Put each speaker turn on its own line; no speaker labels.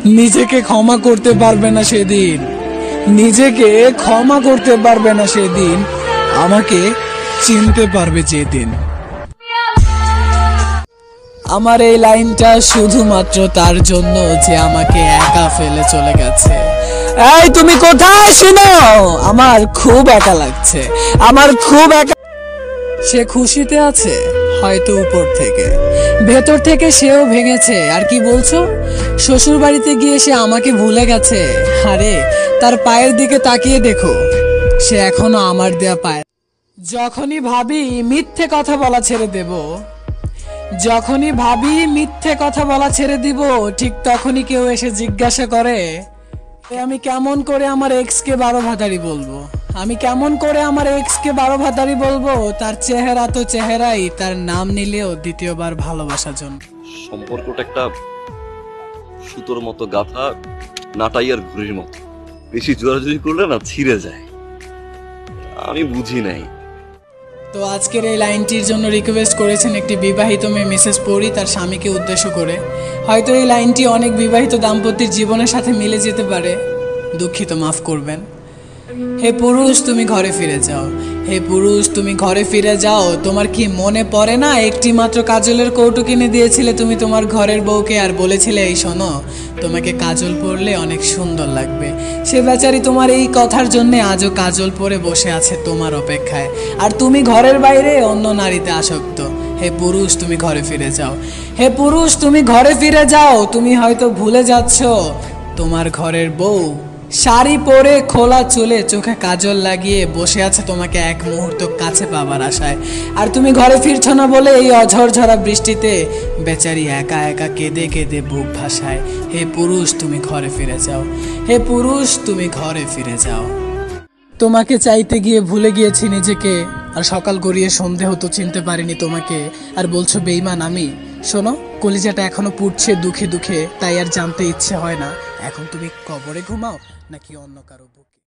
নিজেকে ক্ষমা করতে পারবে না সেদিন, নিজেকে ক্ষমা করতে পারবে না সেদিন, আমাকে চিনতে পারবে যেদিন। আমার এই লাইনটা শুধুমাত্র তার জন্য যে আমাকে একা ফেলে চলে গেছে। এই তুমি কোথায়? শুনো, আমার খুব একা লাগছে, আমার খুব একা। সে খুশিতে আছে হয়তো উপর থেকে, ভেতর থেকে সেও ভেঙেছে। আর কি বলছো? শ্বশুর বাড়িতে গিয়ে সে আমাকে ভুলে গেছে। আরে তার পায়ের দিকে তাকিয়ে দেখো, সে এখনো আমার দেয়া পায়। যখনই ভাবি মিথ্যে কথা বলা ছেড়ে দেব, যখনই ভাবি মিথ্যে কথা বলা ছেড়ে দিব, ঠিক তখনই কেউ এসে জিজ্ঞাসা করে আমি কেমন করে আমার এক্স কে 12 ভাতারি বলবো, আমি কেমন করে আমার এক্স কে 12 ভাতারি বলবো। তার চেহারা তো চেহারাই, তার নাম নিলেও দ্বিতীয়বার ভালোবাসার জন্য।
সম্পর্কটা একটা সুতোর মতো গাঁথা, নাটাই আর ঘুড়ির মতো, বেশি জোরাজুরি করলে না ছিঁড়ে যায়। আমি বুঝি নাই।
তো আজকের এই লাইনটির জন্য রিকোয়েস্ট করেছেন একটি বিবাহিত মেয়ে মিসেস পরি তার স্বামীকে উদ্দেশ্য করে। হয়তো এই লাইনটি অনেক বিবাহিত দাম্পত্যের জীবনের সাথে মিলে যেতে পারে, দুঃখিত, মাফ করবেন। হে পুরুষ তুমি ঘরে ফিরে যাও, হে পুরুষ তুমি ঘরে ফিরে যাও। তোমার কি মনে পড়ে না একটি মাত্র কাজলের কৌটো কিনে দিয়েছিলে তুমি তোমার ঘরের বউকে, আর বলেছিলে এই শোনো তোমাকে কাজল পরলে অনেক সুন্দর লাগবে। সে বেচারি তোমার এই কথার জন্য আজও কাজল পরে বসে আছে তোমার অপেক্ষায়, আর তুমি ঘরের বাইরে অন্য নারীতে আসক্ত। হে পুরুষ তুমি ঘরে ফিরে যাও, হে পুরুষ তুমি ঘরে ফিরে যাও। তুমি হয়তো ভুলে যাচ্ছ তোমার ঘরের বউ শাড়ি পরে খোলা চুলে চোখে কাজল লাগিয়ে বসে আছে তোমাকে এক মুহূর্ত কাছে পাবার আশায়, আর তুমি ঘরে ফিরছো না বলে এই অঝরঝরা বৃষ্টিতে বেচারি একা একা কেঁদে কেঁদে বুক ভাসায়। হে পুরুষ তুমি ঘরে ফিরে যাও, হে পুরুষ তুমি ঘরে ফিরে যাও। তোমাকে চাইতে গিয়ে ভুলে গিয়েছি নিজেকে, আর সকাল গড়িয়ে সন্ধে হতো চিনতে পারিনি তোমাকে, আর বলছো বেঈমান আমি। শোনো, কলিজাটা এখনো পুড়ছে দুঃখে দুঃখে, তাই আর জানতে ইচ্ছে হয় না এখন তুমি কবরে ঘুমাও নাকি অন্য কারো বুকে।